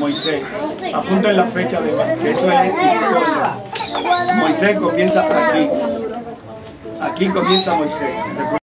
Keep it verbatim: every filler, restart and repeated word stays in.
Moisés. Apunten la fecha de que eso es historia. Moisés comienza aquí. Aquí comienza Moisés.